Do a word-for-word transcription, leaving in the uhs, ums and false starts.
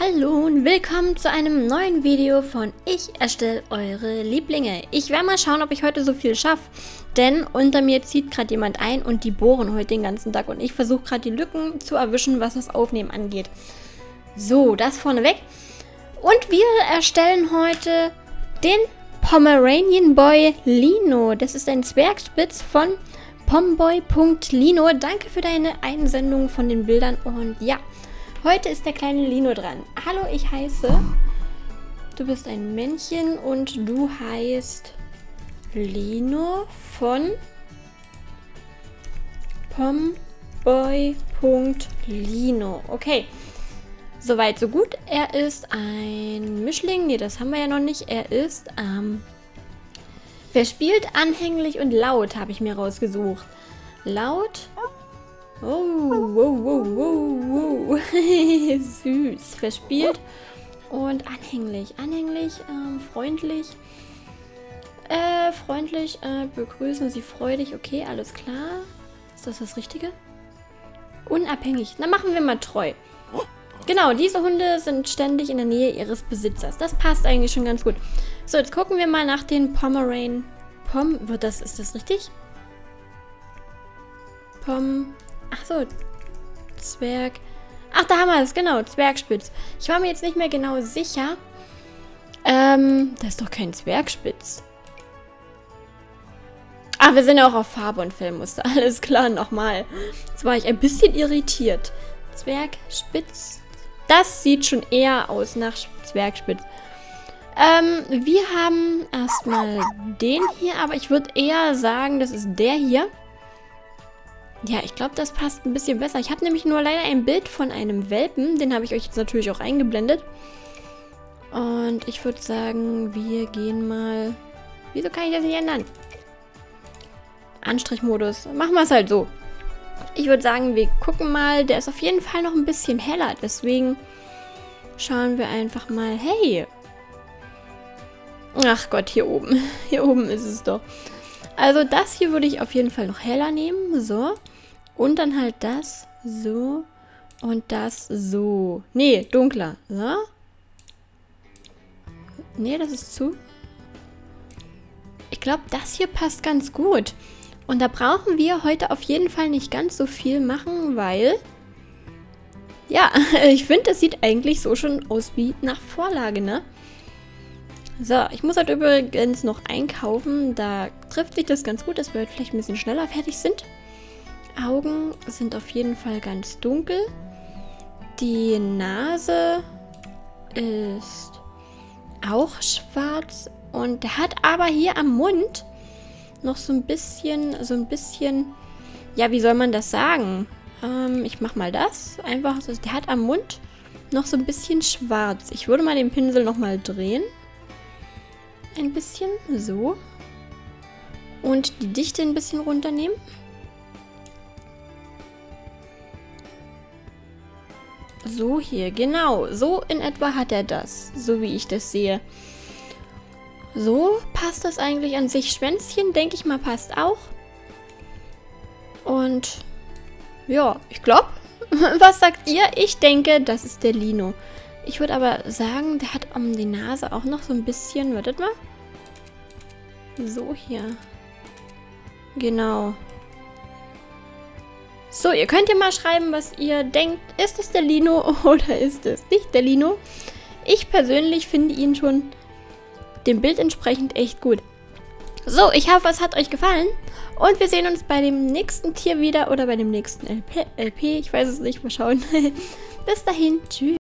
Hallo und willkommen zu einem neuen Video von Ich erstelle eure Lieblinge. Ich werde mal schauen, ob ich heute so viel schaffe, denn unter mir zieht gerade jemand ein und die bohren heute den ganzen Tag und ich versuche gerade die Lücken zu erwischen, was das Aufnehmen angeht. So, das vorneweg. Und wir erstellen heute den Pomeranian Boy Lino. Das ist ein Zwergspitz von pomboy punkt lino. Danke für deine Einsendung von den Bildern und ja. Heute ist der kleine Lino dran. Hallo, ich heiße... Du bist ein Männchen und du heißt Lino von pomboy punkt lino. Okay, soweit so gut. Er ist ein Mischling. Ne, das haben wir ja noch nicht. Er ist ähm, verspielt, anhänglich und laut, habe ich mir rausgesucht. Laut... Oh, wow, wow, wow, wow. Süß. Verspielt und anhänglich. Anhänglich, ähm, freundlich. Äh, freundlich, äh, begrüßen Sie freudig. Okay, alles klar. Ist das das Richtige? Unabhängig. Dann machen wir mal treu. Genau, diese Hunde sind ständig in der Nähe ihres Besitzers. Das passt eigentlich schon ganz gut. So, jetzt gucken wir mal nach den Pomeranian. Pom, wird das, ist das richtig? Pom... Ach so, Zwerg. Ach, da haben wir es, genau, Zwergspitz. Ich war mir jetzt nicht mehr genau sicher. Ähm, das ist doch kein Zwergspitz. Ah, wir sind ja auch auf Farbe und Fellmuster. Alles klar, nochmal. Jetzt war ich ein bisschen irritiert. Zwergspitz. Das sieht schon eher aus nach Zwergspitz. Ähm, wir haben erstmal den hier, aber ich würde eher sagen, das ist der hier. Ja, ich glaube, das passt ein bisschen besser. Ich habe nämlich nur leider ein Bild von einem Welpen. Den habe ich euch jetzt natürlich auch eingeblendet. Und ich würde sagen, wir gehen mal... Wieso kann ich das nicht ändern? Anstrichmodus. Machen wir es halt so. Ich würde sagen, wir gucken mal. Der ist auf jeden Fall noch ein bisschen heller. Deswegen schauen wir einfach mal. Hey! Ach Gott, hier oben. Hier oben ist es doch. Also das hier würde ich auf jeden Fall noch heller nehmen. So. Und dann halt das so und das so. Nee, dunkler. So. Nee, das ist zu. Ich glaube, das hier passt ganz gut. Und da brauchen wir heute auf jeden Fall nicht ganz so viel machen, weil... Ja, ich finde, das sieht eigentlich so schon aus wie nach Vorlage, ne? So, ich muss halt übrigens noch einkaufen. Da trifft sich das ganz gut, dass wir heute vielleicht ein bisschen schneller fertig sind. Augen sind auf jeden Fall ganz dunkel. Die Nase ist auch schwarz. Und der hat aber hier am Mund noch so ein bisschen, so ein bisschen, ja, wie soll man das sagen? Ähm, ich mach mal das. Einfach, der hat am Mund noch so ein bisschen schwarz. Ich würde mal den Pinsel nochmal drehen. Ein bisschen, so. Und die Dichte ein bisschen runternehmen. So hier, genau. So in etwa hat er das, so wie ich das sehe. So passt das eigentlich an sich. Schwänzchen, denke ich mal, passt auch. Und ja, ich glaube, was sagt ihr? Ich denke, das ist der Lino. Ich würde aber sagen, der hat um die Nase auch noch so ein bisschen... Wartet mal. So hier. Genau. So, ihr könnt ja mal schreiben, was ihr denkt. Ist es der Lino oder ist es nicht der Lino? Ich persönlich finde ihn schon dem Bild entsprechend echt gut. So, ich hoffe, es hat euch gefallen. Und wir sehen uns bei dem nächsten Tier wieder oder bei dem nächsten L P. L P, ich weiß es nicht, mal schauen. Bis dahin, tschüss.